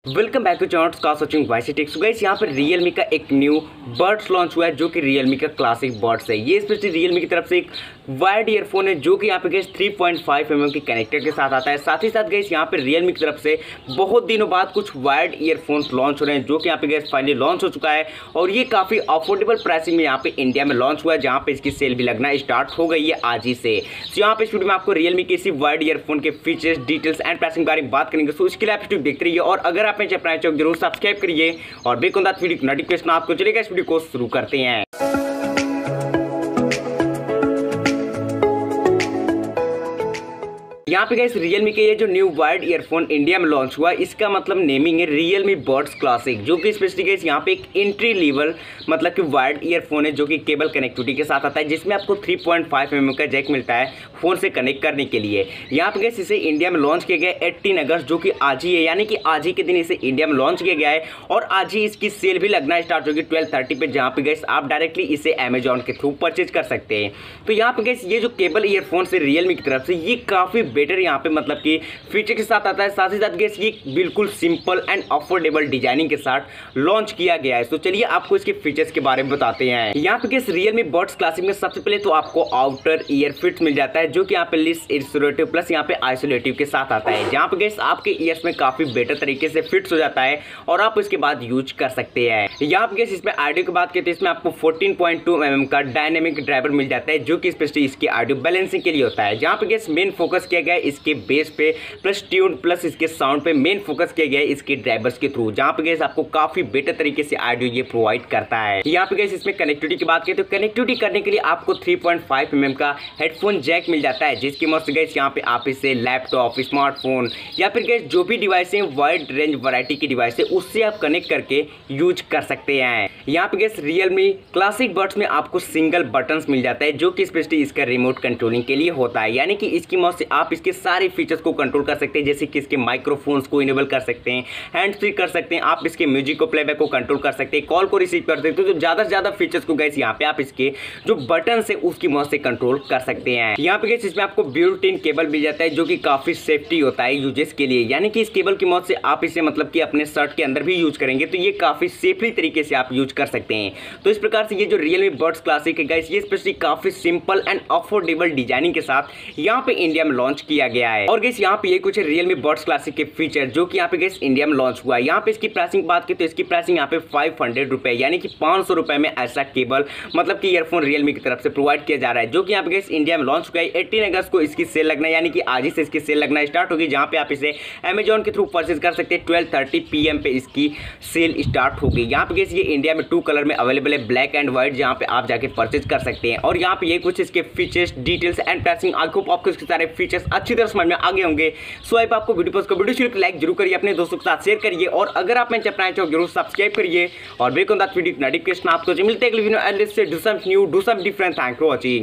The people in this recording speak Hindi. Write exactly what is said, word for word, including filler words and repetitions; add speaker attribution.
Speaker 1: वेलकम बैक टू चैनल का सचिन वाइसी टेक्स। सो गाइस यहाँ पर Realme का एक न्यू बड्स लॉन्च हुआ है जो कि Realme का क्लासिक बड्स है। ये स्पेशली Realme की तरफ से एक वायर्ड ईयरफोन है जो कि यहाँ पे guys three point five m m के कनेक्टर के साथ आता है। साथ ही साथ गाइस यहाँ पे Realme की तरफ से बहुत दिनों बाद कुछ वायर्ड ईयरफोन्स लॉन्च हो रहे हैं जो कि यहाँ पे गाइस फाइनली लॉन्च हो चुका है और ये काफ़ी अफोर्डेबल प्राइसिंग में यहाँ पे इंडिया में लॉन्च हुआ है, जहाँ पे इसकी सेल भी लगना स्टार्ट हो गई है आज ही से। तो यहाँ पे इस वीडियो में आपको Realme के इसी वायर्ड ईयरफोन के फीचर्स, डिटेल्स एंड प्राइसिंग के बारे में बात करेंगे। सो इसके लिए आप वीडियो देखते रहिए और अगर आप मेरे चैनल पर जरूर सब्सक्राइब करिए और बेक ऑन दैट वीडियो नोटिफिकेशन आपको चलेगा। इस वीडियो को शुरू करते हैं। यहाँ पे गाइस Realme के ये जो न्यू वायर्ड ईयरफोन इंडिया में लॉन्च हुआ, इसका मतलब नेमिंग है Realme बड्स क्लासिक, जो कि स्पेशली गाइस यहाँ पे एक एंट्री लेवल मतलब कि वायर्ड ईयरफोन है जो कि केबल कनेक्टिविटी के साथ आता है, जिसमें आपको three point five m m का जैक मिलता है फ़ोन से कनेक्ट करने के लिए। यहाँ पे गाइस इसे इंडिया में लॉन्च किया गया है अठारह अगस्त, जो कि आज ही है, यानी कि आज ही के दिन इसे इंडिया में लॉन्च किया गया है और आज ही इसकी सेल भी लगना स्टार्ट होगी ट्वेल्व थर्टी पे, जहाँ पे गाइस आप डायरेक्टली इसे अमेजॉन के थ्रू परचेज कर सकते हैं। तो यहाँ पे गाइस ये जो केबल ईयरफोन से Realme की तरफ से ये काफ़ी बेटर यहाँ पे मतलब कि फीचर के साथ आता है। साथ ही साथ गाइस ये बिल्कुल सिंपल एंड अफोर्डेबल डिजाइनिंग के साथ लॉन्च किया गया है। तो चलिए आपको इसके फीचर्स के बारे में बताते हैं। यहाँ पे गाइस Realme बड्स क्लासिक में सबसे पहले तो आपको आउटर ईयर फिट्स मिल जाता है जो कि यहाँ पे लिस्ट इंसुलेटिव प्लस यहाँ पे आइसोलेटिव के साथ आता है, जहाँ पे गाइस आपके ईयर्स में काफी बेटर तरीके से फिट्स हो जाता है और आप इसके बाद यूज कर सकते हैं। यहाँ पे गाइस इसमें ऑडियो की बात करते हैं, इसमें आपको fourteen point two m m का डायनेमिक ड्राइवर मिल जाता है जो कि स्पेशली इसकी ऑडियो बैलेंसिंग के लिए होता है। जहाँ पे गाइस मेन फोकस किया गया है इसके बेस पे प्लस ट्यून प्लस इसके साउंड पे मेन फोकस किया गया है इसके ड्राइवर्स के थ्रू, जहाँ पे गाइस आपको काफी बेटर तरीके से ऑडियो ये प्रोवाइड करता है। यहाँ पे गाइस इसमें कनेक्टिविटी की बात करें तो कनेक्टिविटी करने के लिए आपको three point five m m का हेडफोन जैक मिल जाता है, जिसकी मदद से गाइस यहाँ पे आप इसे लैपटॉप, स्मार्टफोन या फिर गाइस जो भी डिवाइस है वाइड रेंज वैरायटी की डिवाइस है उससे आप कनेक्ट करके यूज कर सकते हैं। यहाँ पे गाइस Realme क्लासिक बड्स में आपको सिंगल बटन्स मिल जाता है जो कि स्पेशली इसका रिमोट कंट्रोलिंग के लिए होता है, यानी कि इसकी मदद से आप इसके सारे फीचर्स को कंट्रोल कर सकते हैं, जैसे कि इसके माइक्रोफोन्स को इनेबल कर सकते हैं, हैंड फ्री कर सकते हैं, आप इसके म्यूजिक को प्लेबैक को कंट्रोल कर सकते हैं, कॉल को रिसीव कर सकते हैं। तो ज़्यादा से ज़्यादा फीचर्स को गाइस यहाँ पे आप इसके जो बटन है उसकी मदद से कंट्रोल कर सकते हैं। यहाँ पे गाइस इसमें आपको बिल्ट इन केबल मिल जाता है जो कि काफी सेफ्टी होता है यूजेस के लिए, यानी कि इस केबल की मदद से आप इसे मतलब कि अपने शर्ट के अंदर भी यूज करेंगे तो ये काफी सेफली तरीके से आप यूज कर सकते हैं। तो इस प्रकार से ये जो Realme बड्स क्लासिक है गाइस ये स्पेशली काफी सिंपल एंड अफोर्डेबल डिजाइनिंग के साथ यहाँ पे इंडिया में लॉन्च किया गया है। और गाइस यहाँ पे ये कुछ Realme बड्स क्लासिक के फीचर जो कि यहाँ पे गाइस इंडिया में लॉन्च हुआ है। यहाँ पे इसकी प्राइसिंग बात करें तो इसकी प्राइसिंग यहाँ पे फाइव हंड्रेड रुपए यानी कि पाँच सौ रुपए में ऐसा केबल मतलब कि ईयरफोन Realme की तरफ से प्रोवाइड किया जा रहा है, जो कि यहाँ पे गाइस इंडिया में लॉन्च हुआ है अठारह अगस्त को इसकी सेल लगना, यानी कि आज ही से इसकी सेल लगना स्टार्ट होगी, जहाँ पे आप इसे अमेजॉन के थ्रू परचेज कर सकते हैं। ट्वेल्व थर्टी पी एम पे इसकी सेल स्टार्ट होगी। यहाँ पे गाइस ये इंडिया में टू कलर में अवेलेबल है, ब्लैक एंड व्हाइट, जहाँ पे आप जाके परचेज कर सकते हैं। और यहाँ पे ये कुछ इसके features, details and pricing, I hope आपको इसके सारे फीचर्स अच्छी तरह समझ में आ गए होंगे। सो आप आपको वीडियो को वीडियो शुरू लाइक जरूर करिए, अपने दोस्तों के साथ शेयर करिए और अगर आप मेरे चैनल पर जरूर सब्सक्राइब करिए और बेक ऑन दैट वीडियो नोटिफिकेशन आपको मिलते हैं। Do some new, do some different. Thank you for watching.